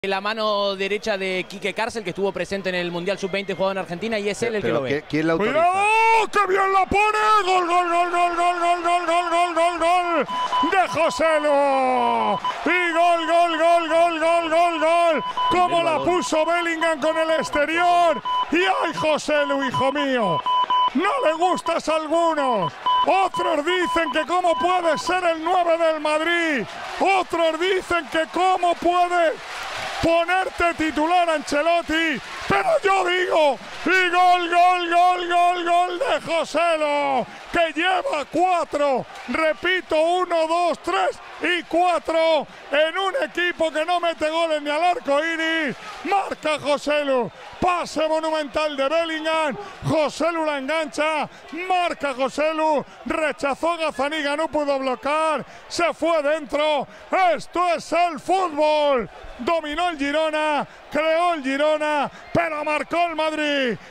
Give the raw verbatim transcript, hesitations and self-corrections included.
La mano derecha de Quique Cárcel, que estuvo presente en el Mundial sub veinte jugado en Argentina, y es él el que lo ve. ¿Quién la autoriza? ¡Cuidado! ¡Que bien la pone! ¡Gol, gol, gol, gol, gol, gol, gol, gol, gol, gol, gol! ¡De Joselu! ¡Y gol, gol, gol, gol, gol, gol, gol! ¡Cómo la puso Bellingham con el exterior! ¡Y ay, Joselu, hijo mío! ¡No le gustas a algunos! Otros dicen que cómo puede ser el nueve del Madrid. Otros dicen que cómo puede ponerte titular a Ancelotti. Pero yo digo, y gol, gol, gol, gol, gol de Joselu, que lleva cuatro, repito, uno, dos, tres y cuatro en un equipo que no mete goles ni al arco iris. Marca Joselu, pase monumental de Bellingham, Joselu la engancha, marca Joselu, rechazó a Gazzaniga, no pudo bloquear, se fue dentro. Esto es el fútbol. Dominó el Girona, creó el Girona, pero marcó el Madrid.